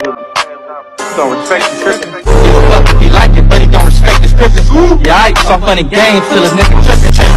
Don't respect the tripping. Give a fuck if he like it, but he don't respect the scripting. Yeah, I saw funny games till a nigga tripping.